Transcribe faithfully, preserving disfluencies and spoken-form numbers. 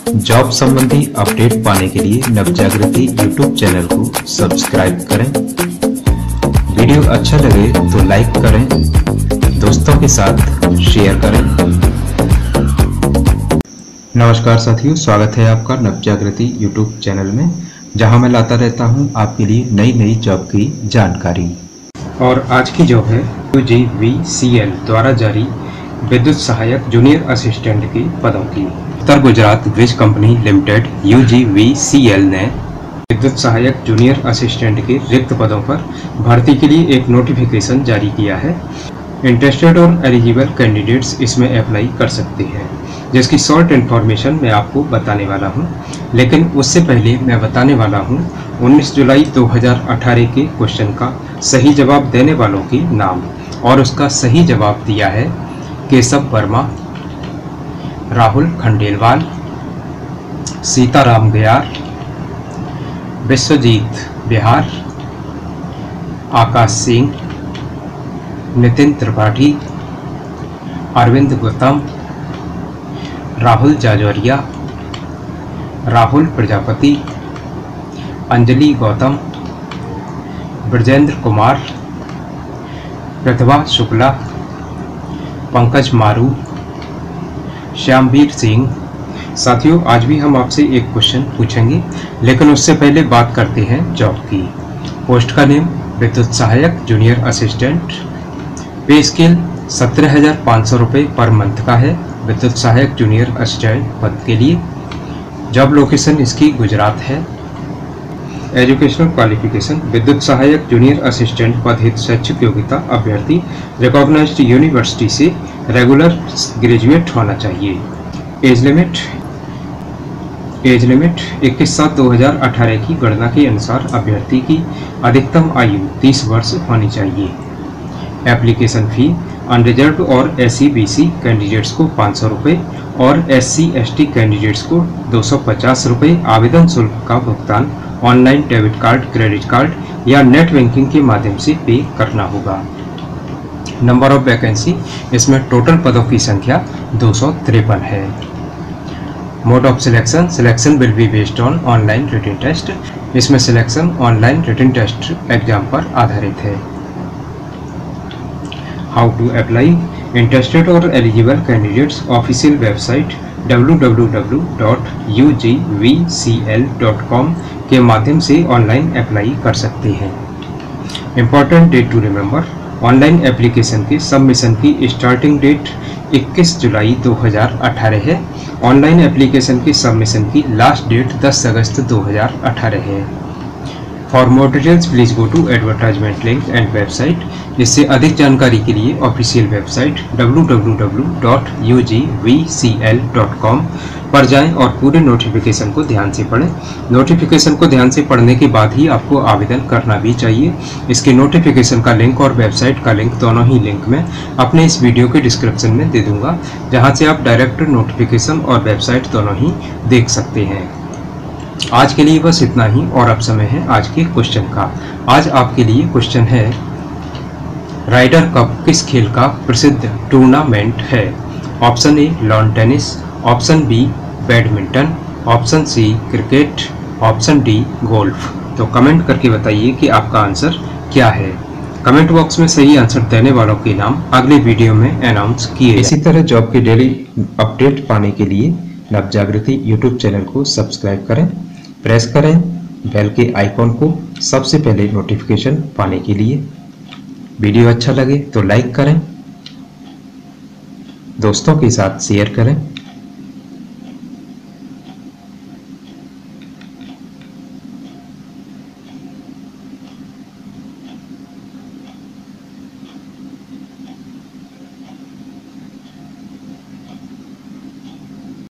Job संबंधी update पाने के लिए नवजागृति यूट्यूब चैनल को सब्सक्राइब करें। वीडियो अच्छा लगे तो लाइक करें, दोस्तों के साथ शेयर करें। नमस्कार साथियों, स्वागत है आपका नवजागृति यूट्यूब चैनल में, जहां मैं लाता रहता हूं आपके लिए नई नई जॉब की जानकारी। और आज की जॉब है U G V C L द्वारा जारी विद्युत सहायक जूनियर असिस्टेंट की पदों की। उत्तर गुजरात ब्रिज company limited U G V C L ने विद्युत सहायक जूनियर असिस्टेंट के रिक्त पदों पर भर्ती के लिए एक नोटिफिकेशन जारी किया है। इंटरेस्टेड और एलिजिबल कैंडिडेट्स इसमें अप्लाई कर सकते हैं, जिसकी शॉर्ट इन्फॉर्मेशन मैं आपको बताने वाला हूं। लेकिन उससे पहले मैं बताने वाला हूं उन्नीस जुलाई दो हज़ार अठारह के क्वेश्चन का सही जवाब देने वालों की नाम। और उसका सही जवाब दिया है केशव वर्मा, राहुल खंडेलवाल, सीताराम गयार, विश्वजीत बिहार, आकाश सिंह, नितिन त्रिपाठी, अरविंद गौतम, राहुल जाजौरिया, राहुल प्रजापति, अंजलि गौतम, ब्रजेंद्र कुमार, प्रतिभा शुक्ला, पंकज मारू, श्यामवीर सिंह। साथियों, आज भी हम आपसे एक क्वेश्चन पूछेंगे, लेकिन उससे पहले बात करते हैं जॉब की। पोस्ट का नेम विद्युत सहायक जूनियर असिस्टेंट। पे स्केल सत्रह हजार पाँच सौ रुपये पर मंथ का है विद्युत सहायक जूनियर असिस्टेंट पद के लिए। जॉब लोकेशन इसकी गुजरात है। एजुकेशनल क्वालिफिकेशन विद्युत सहायक जूनियर असिस्टेंट पद हेतु शैक्षिक योग्यता अभ्यर्थी रिकॉग्नाइज्ड यूनिवर्सिटी से रेगुलर ग्रेजुएट होना चाहिए। एज लिमिट एज लिमिट इक्कीस सात दो हज़ार अठारह की गणना के अनुसार अभ्यर्थी की अधिकतम आयु तीस वर्ष होनी चाहिए। एप्लीकेशन फी अनरिजर्व और S C B C candidates को पाँच सौ रुपये और S C S T candidates को दो सौ पचास रुपये आवेदन शुल्क का भुगतान online debit card, credit card या नेट बैंकिंग के माध्यम से पे करना होगा। नंबर ऑफ वैकेंसी, इसमें टोटल पदों की संख्या दो सौ तिरपन है। Mode of selection, selection will be based on online written test. इसमें selection online written test exam पर आधारित है। हाउ टू अप्लाई, इंटरेस्टेड और eligible candidates official website W W W dot U G V C L dot com के माध्यम से online apply कर सकते हैं। Important date to remember, online application के सबमिशन की स्टार्टिंग डेट इक्कीस जुलाई दो हज़ार अठारह है। ऑनलाइन एप्लीकेशन की सबमिशन की लास्ट डेट दस अगस्त दो हज़ार अठारह है। For more details please go to advertisement link and website. इससे अधिक जानकारी के लिए official website W W W dot U G V C L dot com पर जाएं और पूरे नोटिफिकेशन को ध्यान से पढ़ें। नोटिफिकेशन को ध्यान से पढ़ने के बाद ही आपको आवेदन करना भी चाहिए। इसके नोटिफिकेशन का लिंक और वेबसाइट का लिंक, दोनों ही लिंक मैं अपने इस वीडियो के डिस्क्रिप्शन में दे दूंगा, जहां से आप डायरेक्ट नोटिफिकेशन और वेबसाइट दोनों ही देख सकते हैं। आज के लिए बस इतना ही, और अब समय है आज के क्वेश्चन का। आज आपके लिए क्वेश्चन है, राइडर कप किस खेल का प्रसिद्ध टूर्नामेंट है? Option A lawn tennis, option B badminton, option C cricket, option D golf. तो कमेंट करके बताइए कि आपका आंसर क्या है। कमेंट बॉक्स में सही आंसर देने वालों के नाम अगले वीडियो में अनाउंस किए। इसी तरह जॉब के डेली अपडेट पाने के लिए नवजागृति यूट्यूब चैनल को सब्सक्राइब करें, प्रेस करें बेल के आइकॉन को सबसे पहले नोटिफिकेशन पाने के लिए। वीडियो अच्छा लगे तो लाइक करें, दोस्तों के साथ शेयर करें।